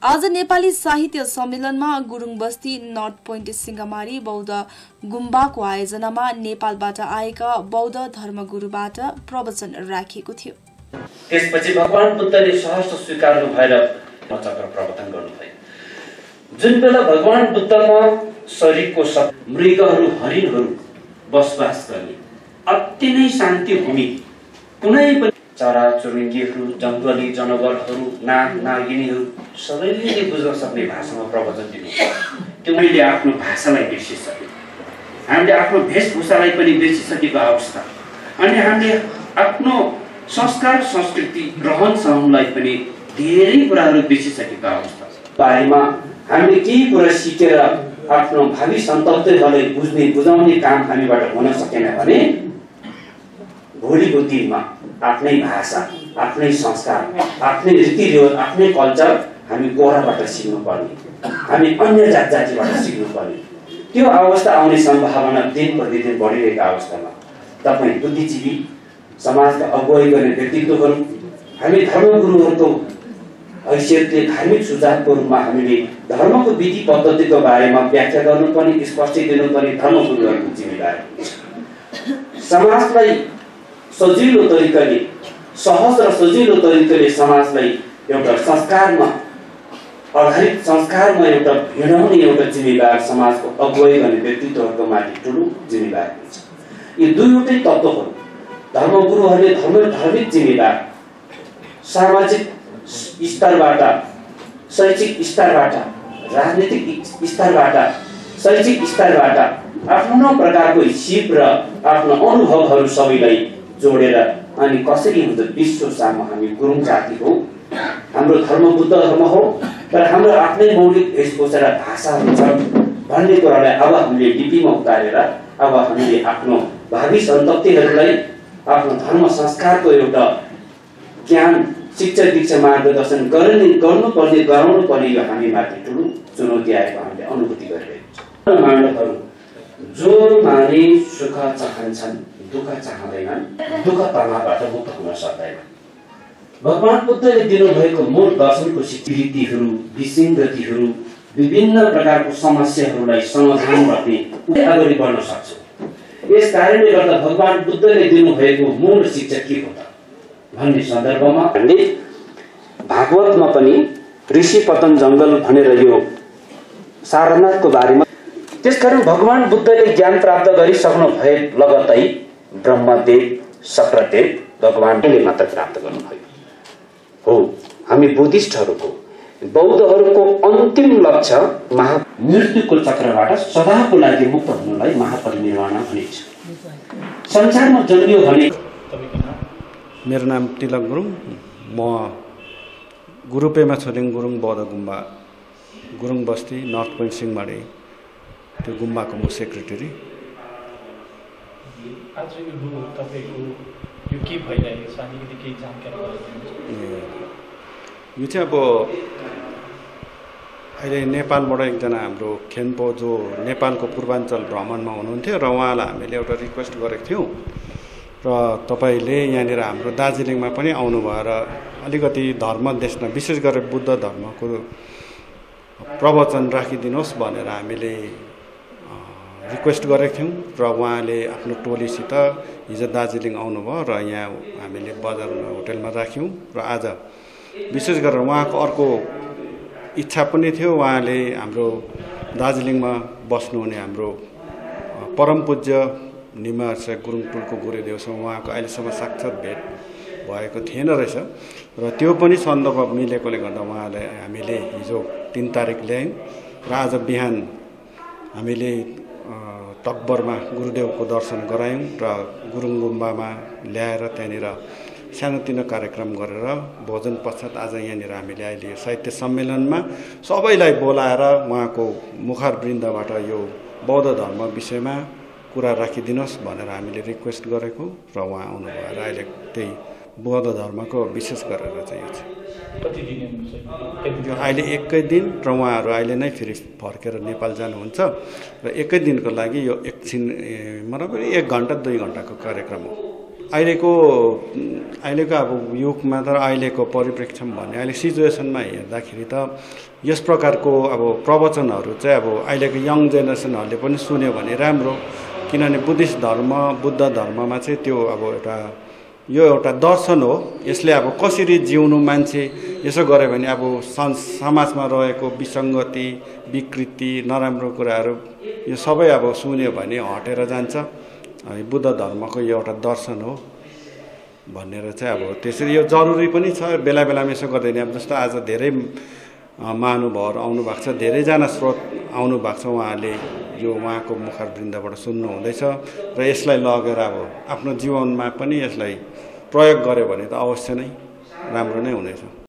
आज नेपाली साहित्य सम्मेलनमा गुरुङ बस्ती नर्थ पोइन्ट सिंहमारी बौद्ध गुम्बाको आयोजनामा नेपालबाट आएका बौद्ध धर्मगुरुबाट प्रवचन राखिएको थियो। त्यसपछि भगवान बुद्धले सहर्ष स्वीकार्नु भएर चक्र प्रवर्तन गर्नुभयो। जुन बेला भगवान बुद्धमा शरीरको मृगहरू हरिणहरू बसोबास गर्ने अति नै शान्ति भूमि, कुनै पनि चरा चुरुङ्गीहरू, जङ्गली जनावरहरू, नाग नागिनीहरू सबैले बुझ्न सक्ने भाषामा प्रवचन दिनु। त्यो मैले आफ्नो भाषालाई बिर्सिसके, हामीले आफ्नो वेशभूषालाई पनि बिर्सिसकेको अवस्था, अनि हामीले आफ्नो संस्कार संस्कृति रहन सहनलाई पनि धेरै कुराहरू बिर्सिसकेका अवस्था बारेमा हामीले केही कुरा सिकेर आफ्नो भावी सन्ततिहरूलाई बुझाउने काम हामीबाट हुन सकेन भने भोलिको दिनमा आफ्नै भाषा, आफ्नै संस्कार, आफ्नै रीतिरिवाज, आफ्नै कल्चर हामी कोराबाट सिक्नु पर्ने, हामी अन्य जातिबाट सिक्नु पर्ने, त्यो अवस्था आउने सम्भावना दिन प्रतिदिन बढिरहेको अवस्थामा तपाईँ बुद्धिजीवी समाजका अगुवाई गर्ने व्यक्तित्वहरू, हामी धर्मगुरुहरूको हैसियतले धार्मिक सुझावको रूपमा हामीले धर्मको विधि पद्धतिको बारेमा व्याख्या गर्नुपर्ने, स्पष्टि दिनुपर्ने धर्मगुरुहरूको जिम्मेवारी। समाजलाई सजिलो तरिकाले, सहज र सजिलो तरिकाले समाजलाई एउटा संस्कारमा आधारित संस्कारमा एउटा हिँडाउने एउटा जिम्मेवार समाजको अगुवाई गर्ने व्यक्तित्वहरूको माथि ठुलो जिम्मेवारी हुन्छ। यी दुईवटै तत्त्वहरू धर्मगुरुहरूले धार्मिक जिम्मेवार, सामाजिक स्तरबाट, शैक्षिक स्तरबाट, राजनीतिक स्तरबाट, शैक्षिक स्तरबाट आफ्नो प्रकारको सिप र आफ्नो अनुभवहरू सबैलाई जोडेर अनि कसरी हुन्छ विश्व सामु हामी गुरुङ जाति हो, हाम्रो धर्म बुद्ध धर्म हो, तर हाम्रो आफ्नै मौलिक वेशभूषा र भाषाहरू छ भन्ने कुरालाई अब हामीले लिपिमा उतारेर अब हामीले आफ्नो भावी सन्ततिहरूलाई आफ्नो धर्म संस्कारको एउटा ज्ञान, शिक्षा दीक्षा मार्गदर्शन गर्नुपर्ने, गराउनु पर्ने यो हामीमाथि ठुलो चुनौती आएको हामीले अनुभूति गरिरहेको छौँ। मानवहरू जो माने सुख चाहन्छन्, दुःख चाहँदैनन्, दुःख तनावबाट मुक्त हुन सक्दैन। भगवान बुद्धले दिनुभएको मूल दर्शनको रीतिहरू, विसङ्गतिहरू, विभिन्न प्रकारको समस्याहरूलाई समाधान गर्ने अगाडि बढ्न सक्छौँ। यस कारणले गर्दा भगवान बुद्धले दिनुभएको मूल शिक्षा के हो त भन्ने सन्दर्भमा हामीले भागवतमा पनि ऋषि पतन जङ्गल भनेर यो सारनाथको बारेमा, त्यसकारण भगवान बुद्धले ज्ञान प्राप्त गरिसक्नु भए लगतै ब्रह्मदेव, शक्रदेव भगवानले मात्र प्राप्त गर्नुभयो हो। हामी बुद्धिस्टहरूको, बौद्धहरूको अन्तिम लक्ष्य मृत्युको चक्रबाट सदाको लागि मुक्त हुनलाई महापरिनिर्वाण भनिन्छ। संसारमा जन्मियो भने। मेरो नाम तिलक गुरुङ, म गुरुपेमा छोलिङ गुरुङ बौद्ध गुम्बा गुरुङ बस्ती नर्थ पोइन्ट सिंहमारी त्यो गुम्बाको म सेक्रेटरी। आज यो तपाईको यो के भइरहेको छ अलिकति केही जानकारी गराइदिनुहोस्। यो चाहिँ अब अहिले नेपालबाट एकजना हाम्रो खेन्पो जो नेपालको पूर्वाञ्चल भ्रमणमा हुनुहुन्थ्यो र उहाँलाई हामीले एउटा रिक्वेस्ट गरेको थियौँ र तपाईँले यहाँनिर हाम्रो दार्जिलिङमा पनि आउनुभयो र अलिकति धर्म देशमा विशेष गरेर बुद्ध धर्मको प्रवचन राखिदिनुहोस् भनेर हामीले रिक्वेस्ट गरेको थियौँ र उहाँले आफ्नो टोलीसित हिजो दार्जिलिङ आउनुभयो र यहाँ हामीले बजारमा होटेलमा राख्यौँ र आज विशेष गरेर उहाँको अर्को इच्छा पनि थियो। उहाँले हाम्रो दार्जिलिङमा बस्नुहुने हाम्रो परम पूज्य निमार्सा गुरुङ टुलको गुरुदेवसँग उहाँको अहिलेसम्म साक्षात् भेट भएको थिएन रहेछ र त्यो पनि सन्दर्भ मिलेकोले गर्दा उहाँलाई हामीले हिजो 3 तारिक ल्यायौँ र आज बिहान हामीले तकबरमा गुरुदेवको दर्शन गरायौँ र गुरुङ गुम्बामा ल्याएर त्यहाँनिर सानोतिनो कार्यक्रम गरेर भोजन पश्चात आज यहाँनिर हामीले अहिले साहित्य सम्मेलनमा सबैलाई बोलाएर उहाँको मुखारवृन्दबाट यो बौद्ध धर्म विषयमा कुरा राखिदिनुहोस् भनेर हामीले रिक्वेस्ट गरेको र उहाँ आउनुभयो र अहिले त्यही बौद्ध धर्मको विशेष गरेर चाहिँ यो चाहिँ अहिले एकै दिन र उहाँहरू अहिले नै फेरि फर्केर नेपाल जानुहुन्छ र एकै दिनको लागि यो एकछिन मतलब 1 घण्टा 2 घण्टाको कार्यक्रम हो। अहिलेको अब युगमा त अहिलेको परिप्रेक्ष्यमा भन्ने अहिले सिचुएसनमा हेर्दाखेरि त यस प्रकारको अब प्रवचनहरू चाहिँ अब अहिलेको यङ जेनेरेसनहरूले पनि सुन्यो भने राम्रो, किनभने बुद्ध धर्ममा चाहिँ त्यो अब यो एउटा दर्शन हो। यसले अब कसरी जिउनु मान्छे यसो गर्यो भने अब समाजमा रहेको विसङ्गति, विकृति, नराम्रो कुराहरू यो सबै अब सुन्यो भने हटेर जान्छ। बुद्ध धर्मको यो एउटा दर्शन हो भनेर चाहिँ अब त्यसरी यो जरुरी पनि छ। बेला बेलामा यसो गर्दैन, अब जस्तो आज धेरै महानुभावहरू आउनु भएको छ, धेरैजना स्रोत आउनु भएको छ, उहाँले यो उहाँको मुखारवृन्दबाट सुन्नु हुँदैछ र यसलाई लगेर अब आफ्नो जीवनमा पनि यसलाई प्रयोग गर्यो भने त अवश्य नै राम्रो नै हुनेछ।